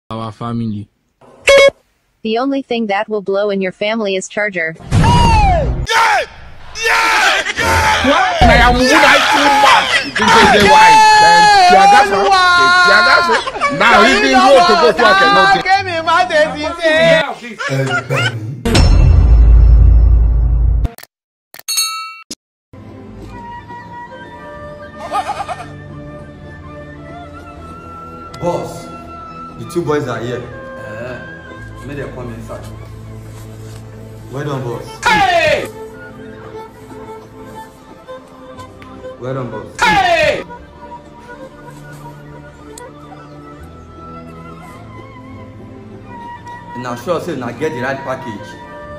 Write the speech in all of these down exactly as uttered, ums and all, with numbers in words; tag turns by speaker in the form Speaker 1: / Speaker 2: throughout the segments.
Speaker 1: our family.
Speaker 2: The only thing that will blow in your family is charger.
Speaker 3: Hey! Yeah! Yeah! Yeah!
Speaker 1: What? I am would I too much. You think they why? Now he didn't go to go to work and nothing.
Speaker 4: Boss, the two boys are here. Uh, may they come inside. Well done, boss.
Speaker 3: Hey!
Speaker 4: Well done, boss.
Speaker 3: Hey!
Speaker 4: Now sure say now get the right package.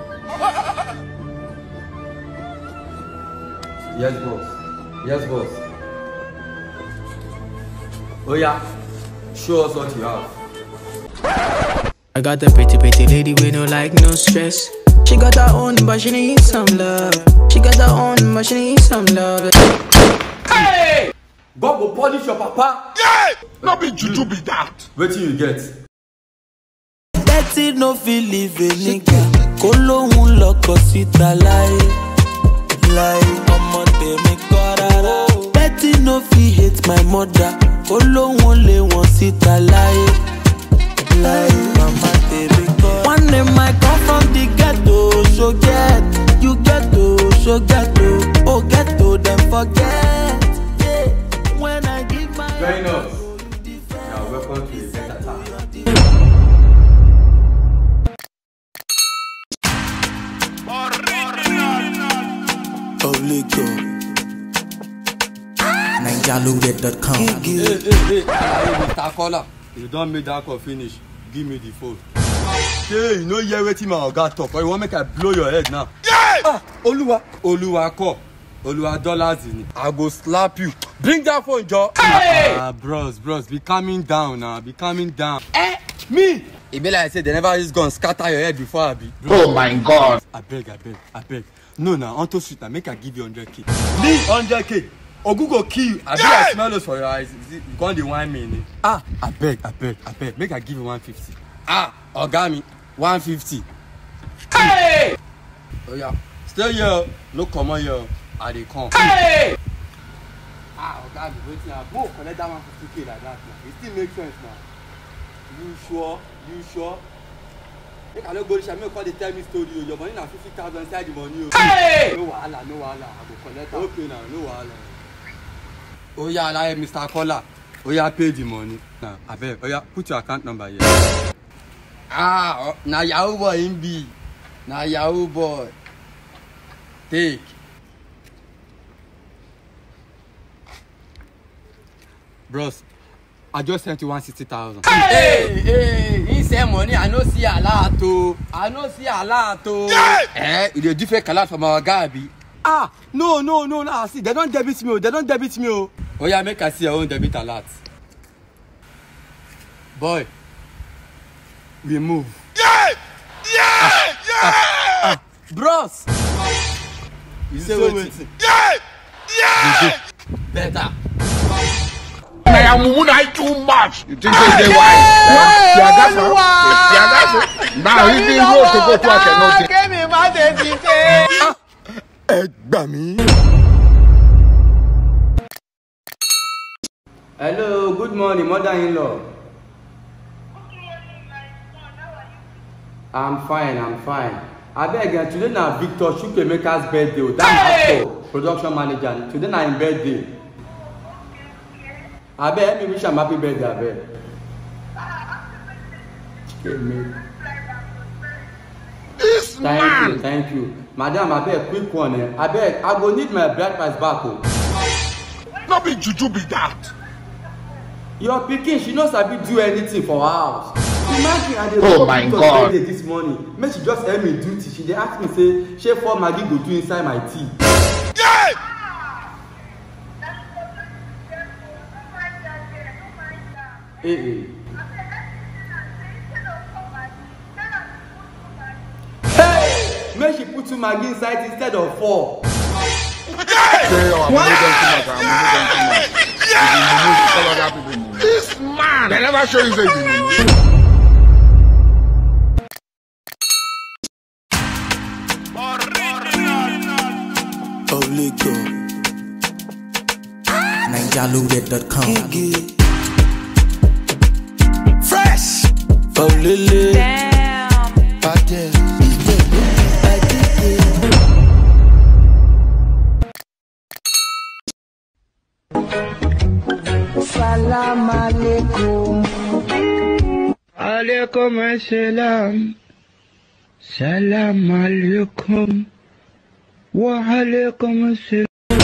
Speaker 4: Yes, boss. Yes, boss. Oh yeah. Show us what you have.
Speaker 5: I got the pretty pretty lady with no like no stress. She got her own but she needs some love. She got her own but she needs some love.
Speaker 3: Hey!
Speaker 4: God will polish your papa.
Speaker 3: Yeah! Not be juju be that.
Speaker 4: Wait till you get.
Speaker 5: Betty no feel live a nigga. Kolo un loco sita lie. Lie. Mama te me corara. Betty no feel hate my mother. Kolo un le one sita lie. Lie. Mama te me corara. One day I come from the ghetto. So get. You ghetto. So ghetto. Oh ghetto then forget. Yeah. When I give my.
Speaker 4: Very nice. Now welcome to the better time.
Speaker 5: Obligo Ninjalude dot com.
Speaker 4: Hey, hey, hey, Mister Caller, you don't make that call finish. Give me the phone. Hey, you know you waiting my oga talk, or you want make I blow your head now?
Speaker 3: Yeah!
Speaker 4: Ah, Oluwa, Oluwa call. Oluwa dollars in it. I go slap you. Bring that phone, Joe.
Speaker 3: Hey!
Speaker 4: Ah, bros, bros, be calming down now. Be calming down. Eh, me? It be like I said, they never just gonna scatter your head before I be.
Speaker 1: Oh my God.
Speaker 4: I beg, I beg, I beg. No, now, nah, onto sweet, I make I give you one hundred K. Me, one hundred K. Ogu go kill you. I beg, I smell those for your eyes. You gonna the wine me, ne? Ah, I beg, I beg, I beg. Make I give you one fifty. Ah, Ogami, one fifty.
Speaker 3: Hey!
Speaker 4: Oh yeah, stay here. No come on here. I dey come.
Speaker 3: Hey!
Speaker 4: Ah, Ogami, waiting. I go collect that one fifty K like that. Now. It still makes sense now. You sure? You sure? Make I no go reach, I make call dey tell me story. Your money na fifty thousand inside the money.
Speaker 3: Hey!
Speaker 4: No wahala, no wahala. I go collect am. Okay now, no wahala. Oh yeah, like Mister Caller. Oh yeah, pay the money. Now, I beg. Oh yeah, put your account number here. Ah, oh, na Yahoo boy him be. Na Yahoo boy. Take. Bros, I just sent you one sixty thousand.
Speaker 3: Hey!
Speaker 4: Hey, he send money. I no see a lot too. I no see a lot too.
Speaker 3: Yeah!
Speaker 4: Eh, you dey different alert from our guy be. Ah, no, no, no, no. See, they don't debit me. They don't debit me. Oh, oh yeah, make I see your own debit alert. Boy, we move.
Speaker 3: Yeah! Yeah!
Speaker 4: Ah,
Speaker 3: Yeah!
Speaker 4: Ah, ah. Bros, you say waiting.
Speaker 3: Yeah! Yeah!
Speaker 4: Better.
Speaker 1: I am would I too much. You think they why? Now he didn't go to go to work and nothing.
Speaker 4: Ah, Egbami. Hello, good morning, mother-in-law. I'm fine, I'm fine. I beg you, today na Victor Chukwemeka's birthday. That actor, production manager. Today na his birthday. I beg, let me wish him happy birthday, I beg.
Speaker 1: This
Speaker 4: Thank
Speaker 1: man.
Speaker 4: you, thank you. Madam, I beg, quick one. Eh? I beg, I go need my bride price back. Oh.
Speaker 1: Not be juju be that.
Speaker 4: Your pikin, she no sabi do anything for her house. Imagine I dey
Speaker 1: Oh my God.
Speaker 4: this morning. Make she just help me duty. She dey ask me say, "Shey for Maggie go do inside my tea?"
Speaker 3: Yeah!
Speaker 4: Hey, hey. Hey! Make she put two Maggie inside instead of four.
Speaker 1: This man. They never show you anything.
Speaker 5: Lego. Ninjalude dot com. Fresh. Oh, Lily.
Speaker 6: Damn.
Speaker 5: Pate.
Speaker 7: Salam alaikum.
Speaker 8: Alaikum assalam. Salam alaikum. Wa alaikum assalam.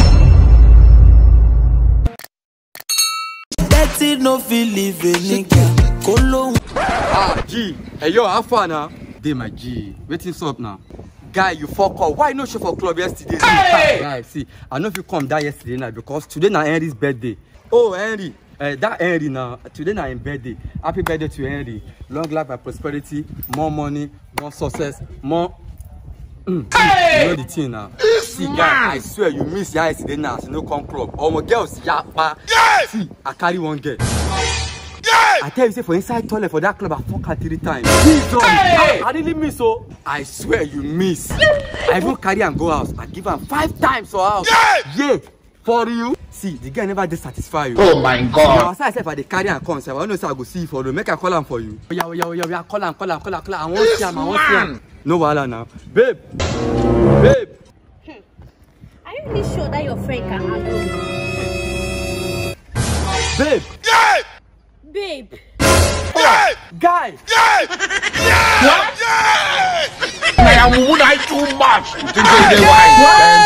Speaker 5: Dirty no feel live a nigga. Colo.
Speaker 4: Ah, G. Hey, yo, how far now? Dey my G. Waiting up now. Guy, you fuck up. Why no show for club yesterday? Hey! Guy, see, I know if you come down yesterday now because today na Henry's birthday. Oh, Henry. Uh, that Henry now. Today na his birthday. Happy birthday to Henry. Long life and prosperity. More money. More success. More. Mm. Hey! You know the thing now. See, guy, I swear you miss your yesterday now. So no come club. Oh, my girls, yeah, yeah. See, I carry one girl. I tell you, say for inside toilet for that club, I fuck her three times. Jesus, hey! I, I really miss so. I swear you miss. I even carry and go house. I give her five times for house. Yeah, for you. See, the girl never did satisfy you.
Speaker 1: Oh my God.
Speaker 4: Now, I said if I dey carry and come, so I don't know say I go see you for you. Make I call him for you. Oh yeah, oh yeah, oh yeah, call him, call him, call him, call him. I want see him, I want see him. No wahala now, babe, babe.
Speaker 6: Hmm. Are you really sure that your friend can handle me?
Speaker 4: Babe.
Speaker 3: Yeah!
Speaker 6: Babe.
Speaker 3: Yeah!
Speaker 4: Guy.
Speaker 3: Yeah! Yeah!
Speaker 1: What?
Speaker 3: Yeah!
Speaker 1: I am woman I too much. You think they wise?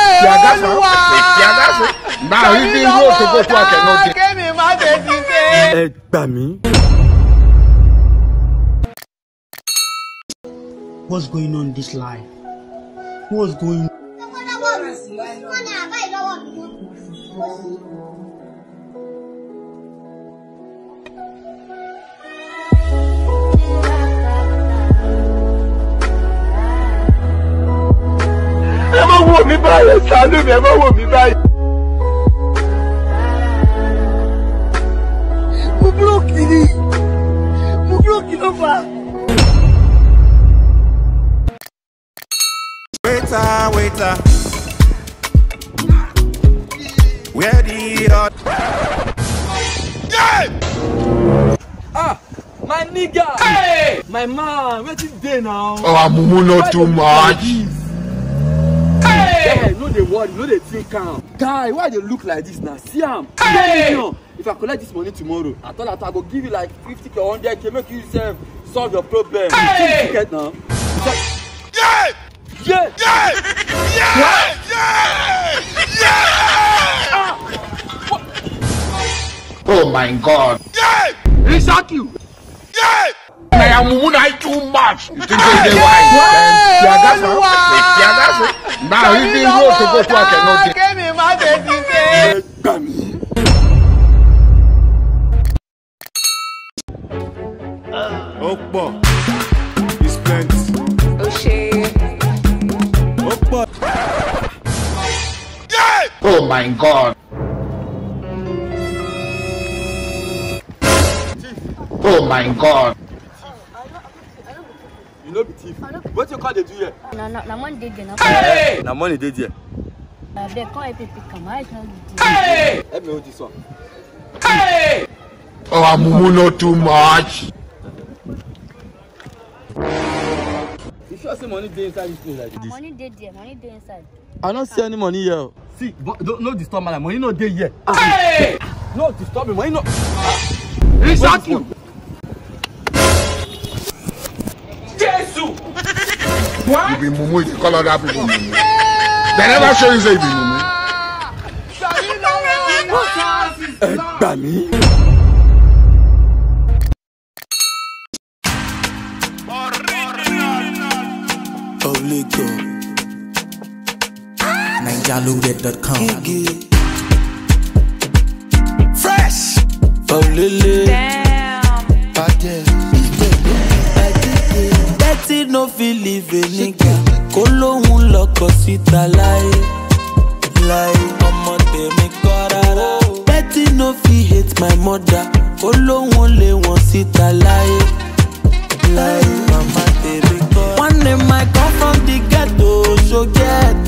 Speaker 1: Now he didn't go to go to work and not.
Speaker 4: Eh, Bami.
Speaker 9: What's going on in this life? What's going on?
Speaker 1: Ẹ má wò mí báyìí, ṣàánú mi, ẹ má wò mí báyìí.
Speaker 9: Mo bloque ni. Mo bloque ló fà.
Speaker 3: Waiter, waiter. Where the hot? Yeah!
Speaker 4: Ah, my nigga. Hey! My man, where is they now?
Speaker 1: Oh, I'm not too much.
Speaker 4: Hey! No they worry, no they think calm. Guy, why they look like this now? See am. Hey! If I collect this money tomorrow, I thought that I go give you like fifty k or one hundred k, make you yourself solve your problem. Hey! You get now?
Speaker 3: Yeah!
Speaker 4: Yeah!
Speaker 3: Yeah! Yeah! Yeah! Yeah!
Speaker 4: Ah!
Speaker 1: Oh my God.
Speaker 3: Yeah!
Speaker 1: He shot you.
Speaker 3: Yeah!
Speaker 1: I am woman I too much. You think they wise? Now he didn't go to go to work and not.
Speaker 3: Okpo. It's plenty.
Speaker 6: Oh shit.
Speaker 3: Okpo. Yeah!
Speaker 1: Oh my God. Oh my God.
Speaker 4: You know be thief. What you call they do here?
Speaker 6: Na na na money dey there na.
Speaker 4: Hey! Na money dey there.
Speaker 6: Uh, they come help you pick am. I know you.
Speaker 4: Hey! Let me hold this one.
Speaker 1: Hey! Oh, I'm not too much.
Speaker 4: You sure say money dey inside this place like this?
Speaker 6: Money dey there. Money dey inside.
Speaker 4: I don't see any money here. See, but don't no disturb my life. Money no dey here. Hey! No disturb me. Money no.
Speaker 1: He shot you.
Speaker 8: Jesus!
Speaker 1: You be mumu, you call other people mumu. They never show you say you be mumu.
Speaker 4: Eh, Bami.
Speaker 5: Oh, Lego. Ninjalude dot com. Fresh. Oh, Lily.
Speaker 6: Damn.
Speaker 5: Pate. Dirty no feel live a nigga. Colo un loco sita lie. Lie. Ọmọ tèmi kọ́ rárá. Dirty no feel hate my mother. Colo un lé wọn síta lie. Lie. Mama tèmi kọ́. One name I come from the ghetto, so get